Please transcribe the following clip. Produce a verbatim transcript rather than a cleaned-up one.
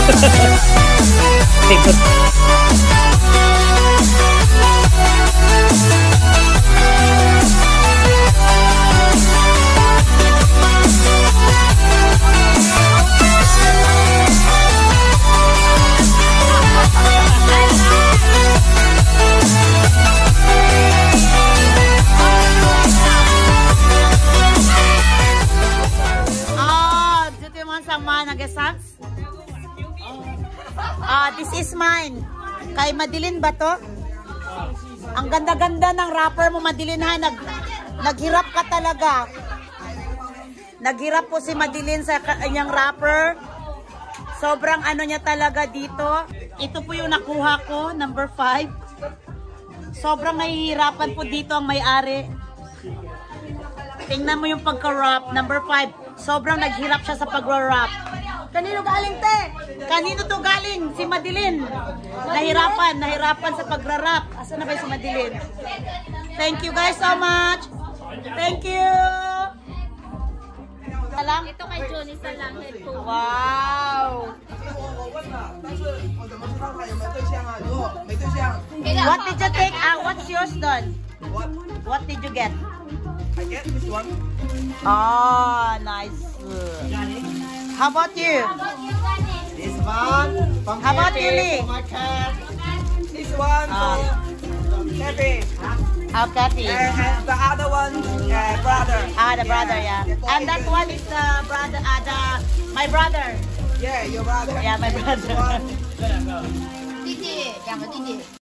Ah, this is mine. Kay Madeline ba to? Ang ganda-ganda ng wrapper mo, Madeline, ha? Nag, naghirap ka talaga. Naghirap po si Madeline sa kanyang wrapper. Sobrang ano niya talaga dito. Ito po yung nakuha ko, number five. Sobrang nahihirapan po dito ang may-ari. Tingnan mo yung pagka-wrap, number five. Sobrang naghirap siya sa pag-wrap. Kanino galing, te? Kanino to galing? Si Madeline. Nahirapan, nahirapan sa pagra-wrap. Asan na ba si Madeline? Thank you guys so much. Thank you. Salam. Ito kay Johnny sa lang headphone. Wow. What did you take? Ah, what's yours, Don? What? What did you get? I get this one. Oh, nice. How about you? This one. From How about Cafe you, Lee? for my cat. This one Ah. from Cafe. How Kathy? And, and the other one, uh, brother. Ah, the brother, yeah. And that one is the brother, uh, the, my brother. Yeah, your brother. Yeah, my This brother. one. 弟弟，两个弟弟。